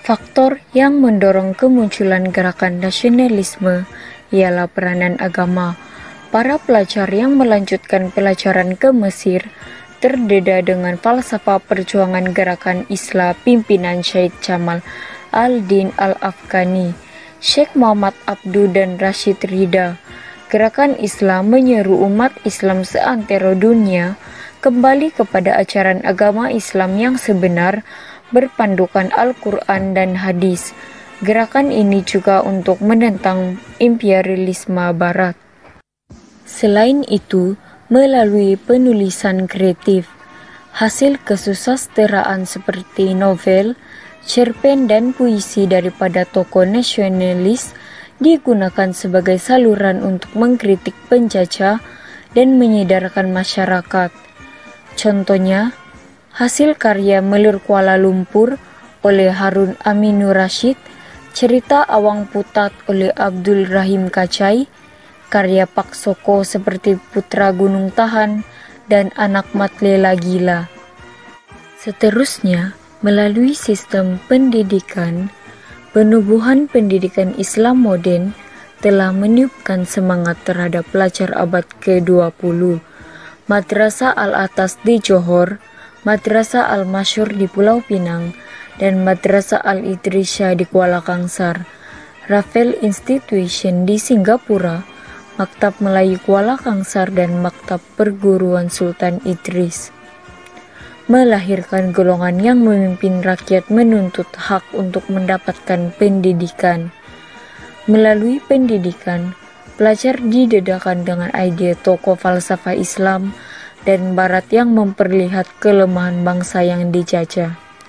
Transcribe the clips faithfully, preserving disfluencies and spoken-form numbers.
Faktor yang mendorong kemunculan gerakan nasionalisme ialah peranan agama. Para pelajar yang melanjutkan pelajaran ke Mesir terdeda dengan falsafah perjuangan gerakan Islam pimpinan Syed Jamal al-Din al-Afghani, Syekh Muhammad Abduh dan Rashid Ridha. Gerakan Islam menyeru umat Islam seantero dunia kembali kepada ajaran agama Islam yang sebenar berpandukan Al-Quran dan hadis. Gerakan ini juga untuk menentang imperialisme Barat. Selain itu, melalui penulisan kreatif, hasil kesusasteraan seperti novel, cerpen dan puisi daripada tokoh nasionalis digunakan sebagai saluran untuk mengkritik penjajah dan menyadarkan masyarakat. Contohnya, hasil karya Melur Kuala Lumpur oleh Harun Aminur Rasyid, cerita Awang Putat oleh Abdul Rahim Kacai, karya Pak Soko seperti Putra Gunung Tahan dan Anak Mat Lela Gila. Seterusnya, melalui sistem pendidikan, penubuhan pendidikan Islam modern telah meniupkan semangat terhadap pelajar abad ke dua puluh. Madrasah Al-Atas di Johor, Madrasah Al-Masyhur di Pulau Pinang, dan Madrasah Al-Idrisya di Kuala Kangsar, Raffles Institution di Singapura, Maktab Melayu Kuala Kangsar, dan Maktab Perguruan Sultan Idris, melahirkan golongan yang memimpin rakyat menuntut hak untuk mendapatkan pendidikan. Melalui pendidikan, pelajar didedakan dengan ide tokoh falsafah Islam dan Barat yang memperlihat kelemahan bangsa yang dijajah.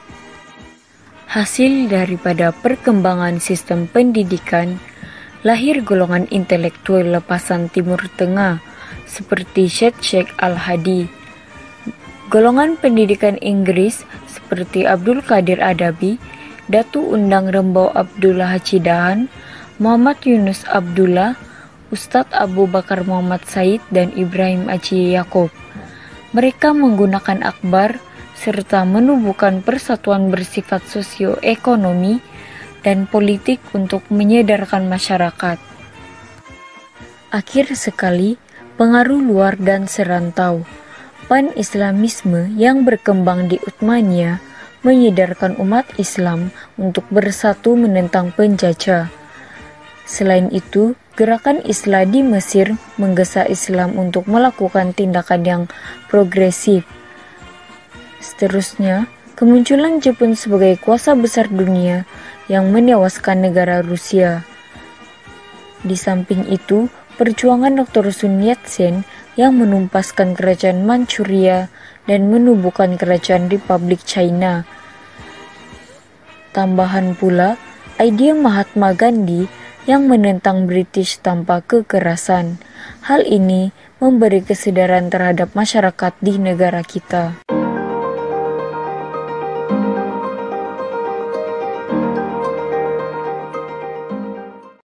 Hasil daripada perkembangan sistem pendidikan, lahir golongan intelektual lepasan Timur Tengah seperti Syed Sheikh Al-Hadi, golongan pendidikan Inggris seperti Abdul Qadir Adabi, Datu Undang Rembau Abdullah Haji Dahan, Muhammad Yunus Abdullah, Ustadz Abu Bakar Muhammad Said, dan Ibrahim Aji Yakob. Mereka menggunakan akbar serta menubuhkan persatuan bersifat sosioekonomi dan politik untuk menyadarkan masyarakat. Akhir sekali, pengaruh luar dan serantau. Pan-Islamisme yang berkembang di Uthmaniyah menyadarkan umat Islam untuk bersatu menentang penjajah. Selain itu, gerakan Islam di Mesir menggesa Islam untuk melakukan tindakan yang progresif. Seterusnya, kemunculan Jepun sebagai kuasa besar dunia yang menewaskan negara Rusia. Di samping itu, perjuangan Doktor Sun Yat-sen yang menumpaskan kerajaan Manchuria dan menubuhkan kerajaan Republik China. Tambahan pula, ide Mahatma Gandhi yang menentang British tanpa kekerasan. Hal ini memberi kesadaran terhadap masyarakat di negara kita.